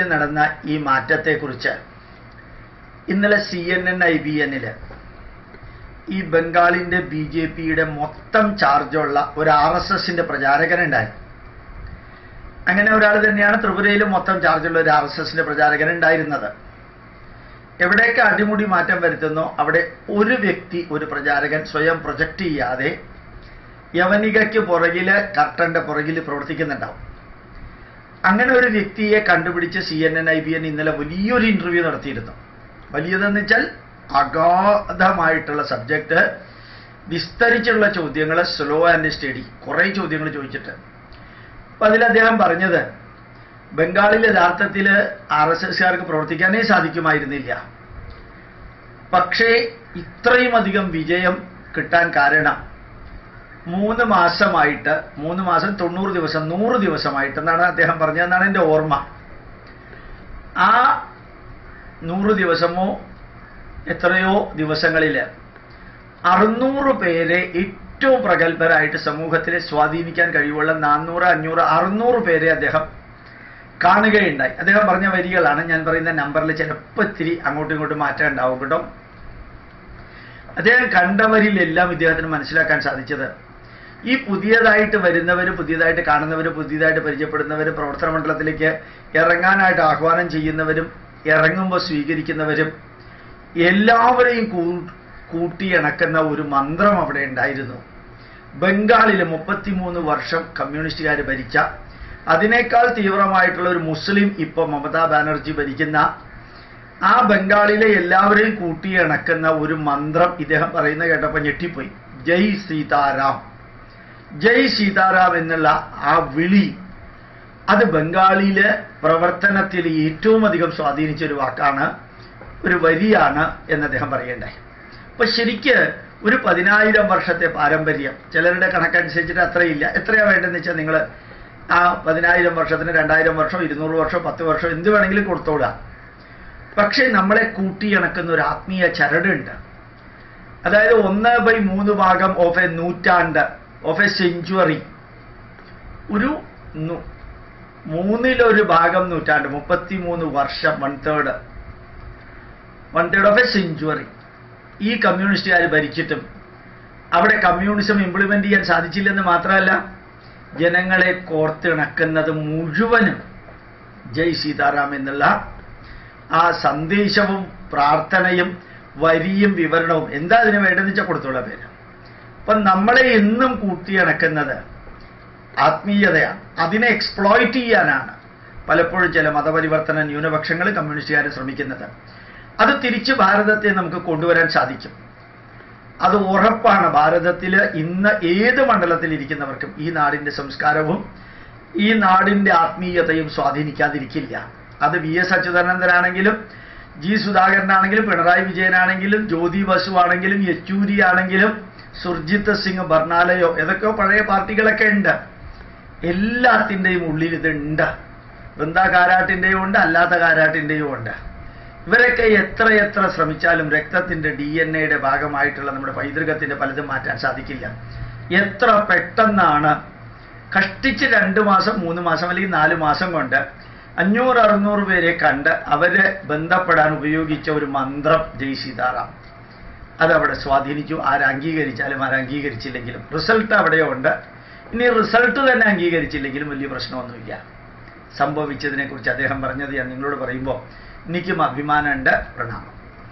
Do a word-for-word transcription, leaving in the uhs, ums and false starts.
നടന്ന ഈ മാറ്റത്തെക്കുറിച്ച് ഇന്നലെ C N N I B എന്നിൽ ഈ ബംഗാളിൻ്റെ ബി ജെ പിയുടെ മൊത്തം ചാർജുള്ള ഒരു ആർ എസ് എസിൻ്റെ പ്രചാരകനുണ്ടായി. അങ്ങനെ ഒരാൾ തന്നെയാണ് ത്രിപുരയിലും മൊത്തം ചാർജുള്ള ഒരു ആർ എസ് എസിൻ്റെ പ്രചാരകനുണ്ടായിരുന്നത്. എവിടെയൊക്കെ അടിമുടി മാറ്റം വരുത്തുന്നോ അവിടെ ഒരു വ്യക്തി, ഒരു പ്രചാരകൻ സ്വയം പ്രൊജക്റ്റ് ചെയ്യാതെ യവനികയ്ക്ക് പുറകിൽ, കർട്ടൻ്റെ പുറകിൽ പ്രവർത്തിക്കുന്നുണ്ടാവും. അങ്ങനെ ഒരു വ്യക്തിയെ കണ്ടുപിടിച്ച് C N N I B N ഇന്നലെ വലിയൊരു ഇൻ്റർവ്യൂ നടത്തിയിരുന്നു. വലിയതെന്ന് വെച്ചാൽ അഗാധമായിട്ടുള്ള സബ്ജക്റ്റ്, വിസ്തരിച്ചുള്ള ചോദ്യങ്ങൾ, സ്ലോ ആൻഡ് സ്റ്റഡി, കുറേ ചോദ്യങ്ങൾ ചോദിച്ചിട്ട്. അപ്പം അതിൽ അദ്ദേഹം പറഞ്ഞത് ബംഗാളിൽ യഥാർത്ഥത്തിൽ ആർ എസ് എസ്കാർക്ക് പ്രവർത്തിക്കാനേ സാധിക്കുമായിരുന്നില്ല. പക്ഷേ ഇത്രയും അധികം വിജയം കിട്ടാൻ കാരണം മൂന്ന് മാസമായിട്ട്, മൂന്ന് മാസം തൊണ്ണൂറ് ദിവസം നൂറ് ദിവസമായിട്ടെന്നാണ് അദ്ദേഹം പറഞ്ഞതെന്നാണ് എൻ്റെ ഓർമ്മ. ആ നൂറ് ദിവസമോ എത്രയോ ദിവസങ്ങളിൽ അറുന്നൂറ് പേരെ ഏറ്റവും പ്രഗത്ഭരായിട്ട് സമൂഹത്തിലെ സ്വാധീനിക്കാൻ കഴിവുള്ള നാനൂറ് അഞ്ഞൂറ് അറുന്നൂറ് പേരെ അദ്ദേഹം കാണുകയുണ്ടായി. അദ്ദേഹം പറഞ്ഞ വരികളാണ് ഞാൻ പറയുന്ന നമ്പറിൽ ചിലപ്പോൾ ഇത്തിരി അങ്ങോട്ടും ഇങ്ങോട്ടും മാറ്റം ഉണ്ടാവും കേട്ടോ. അദ്ദേഹം കണ്ടവരിലെല്ലാം ഇദ്ദേഹത്തിന് മനസ്സിലാക്കാൻ സാധിച്ചത് ഈ പുതിയതായിട്ട് വരുന്നവർ, പുതിയതായിട്ട് കാണുന്നവർ, പുതിയതായിട്ട് പരിചയപ്പെടുന്നവർ, പ്രവർത്തന മണ്ഡലത്തിലേക്ക് ഇറങ്ങാനായിട്ട് ആഹ്വാനം ചെയ്യുന്നവരും ഇറങ്ങുമ്പോൾ സ്വീകരിക്കുന്നവരും എല്ലാവരെയും കൂട്ടിയിണക്കുന്ന ഒരു മന്ത്രം അവിടെ ഉണ്ടായിരുന്നു. ബംഗാളിൽ മുപ്പത്തിമൂന്ന് വർഷം കമ്മ്യൂണിസ്റ്റുകാർ ഭരിച്ച, അതിനേക്കാൾ തീവ്രമായിട്ടുള്ള ഒരു മുസ്ലിം ഇപ്പോൾ മമതാ ബാനർജി ഭരിക്കുന്ന ആ ബംഗാളിലെ എല്ലാവരെയും കൂട്ടിയിണക്കുന്ന ഒരു മന്ത്രം ഇദ്ദേഹം പറയുന്ന കേട്ടപ്പോൾ ഞെട്ടിപ്പോയി. ജയ് സീതാറാം, ജയ് സീതാറാം എന്നുള്ള ആ വിളി, അത് ബംഗാളിലെ പ്രവർത്തനത്തിൽ ഏറ്റവും അധികം സ്വാധീനിച്ച ഒരു വാക്കാണ്, ഒരു വരിയാണ് എന്ന് അദ്ദേഹം പറയണ്ടായി. അപ്പൊ ശരിക്ക് ഒരു പതിനായിരം വർഷത്തെ പാരമ്പര്യം, ചിലരുടെ കണക്കനുസരിച്ചിട്ട് അത്രയില്ല, എത്രയാ വേണ്ടതെന്ന് വെച്ചാൽ നിങ്ങൾ ആ പതിനായിരം വർഷത്തിന് രണ്ടായിരം വർഷം, ഇരുന്നൂറ് വർഷം, പത്ത് വർഷം എന്ത് വേണമെങ്കിലും കൊടുത്തോളാം. പക്ഷേ നമ്മളെ കൂട്ടിയിണക്കുന്ന ഒരു ആത്മീയ ചരടുണ്ട്. അതായത് ഒന്ന് ബൈ മൂന്ന് ഭാഗം ഓഫ് എ നൂറ്റാണ്ട്, ഓഫ് എ സെഞ്ചുറി, ഒരു മൂന്നിലൊരു ഭാഗം നൂറ്റാണ്ട്, മുപ്പത്തി മൂന്ന് വർഷം, one third one third of a century ഈ കമ്മ്യൂണിസ്റ്റുകാർ ഭരിച്ചിട്ടും അവിടെ കമ്മ്യൂണിസം ഇംപ്ലിമെന്റ് ചെയ്യാൻ സാധിച്ചില്ലെന്ന് മാത്രമല്ല, ജനങ്ങളെ കോർത്തിണക്കുന്നത് മുഴുവനും ജയ് സീതാറാം എന്നുള്ള ആ സന്ദേശവും പ്രാർത്ഥനയും വരിയും വിവരണവും, എന്താ അതിന് വേണ്ടതെന്ന് വെച്ചാൽ കൊടുത്തുള്ള പേര്. അപ്പം നമ്മളെ എന്നും കൂട്ടിയിണക്കുന്നത് ആത്മീയതയാണ്. അതിനെ എക്സ്പ്ലോയിറ്റ് ചെയ്യാനാണ് പലപ്പോഴും ചില മതപരിവർത്തന ന്യൂനപക്ഷങ്ങൾ, കമ്മ്യൂണിസ്റ്റുകാർ ശ്രമിക്കുന്നത്. അത് തിരിച്ച് ഭാരതത്തെ നമുക്ക് കൊണ്ടുവരാൻ സാധിക്കും. അത് ഉറപ്പാണ്. ഭാരതത്തിൽ ഇന്ന് ഏത് മണ്ഡലത്തിലിരിക്കുന്നവർക്കും ഈ നാടിൻ്റെ സംസ്കാരവും ഈ നാടിൻ്റെ ആത്മീയതയും സ്വാധീനിക്കാതിരിക്കില്ല. അത് വി എസ് അച്യുതാനന്ദനാണെങ്കിലും, ജി സുധാകരനാണെങ്കിലും, പിണറായി വിജയനാണെങ്കിലും, ജ്യോതി ബസു ആണെങ്കിലും, യെച്ചൂരി ആണെങ്കിലും, സുർജിത് സിംഗ് ബർണാലയോ, ഏതൊക്കെയോ പഴയ പാർട്ടികളൊക്കെ ഉണ്ട്. എല്ലാത്തിൻ്റെയും ഉള്ളിൽ ഇതുണ്ട്. വൃന്ദ കാരാട്ടിൻ്റെയും ഉണ്ട്, അല്ലാത്ത കാരാട്ടിൻ്റെയും ഉണ്ട്. ഇവരൊക്കെ എത്ര എത്ര ശ്രമിച്ചാലും രക്തത്തിൻ്റെ ഡി എൻ എയുടെ ഭാഗമായിട്ടുള്ള നമ്മുടെ പൈതൃകത്തിൻ്റെ പലതും മാറ്റാൻ സാധിക്കില്ല. എത്ര പെട്ടെന്നാണ് കഷ്ടിച്ച് രണ്ട് മാസം, മൂന്ന് മാസം അല്ലെങ്കിൽ നാല് മാസം കൊണ്ട് അഞ്ഞൂറ് അറുന്നൂറ് പേരെ കണ്ട് അവരെ ബന്ധപ്പെടാൻ ഉപയോഗിച്ച ഒരു മന്ത്രം ജയ് സീതാറാം, അതവിടെ സ്വാധീനിച്ചു. ആരംഗീകരിച്ചാലും ആരംഗീകരിച്ചില്ലെങ്കിലും റിസൾട്ട് അവിടെയുണ്ട്. ഇനി റിസൾട്ട് തന്നെ അംഗീകരിച്ചില്ലെങ്കിലും വലിയ പ്രശ്നമൊന്നുമില്ല. സംഭവിച്ചതിനെക്കുറിച്ച് അദ്ദേഹം പറഞ്ഞത് ഞാൻ നിങ്ങളോട് പറയുമ്പോൾ എനിക്കും അഭിമാനമുണ്ട്. പ്രണാമം.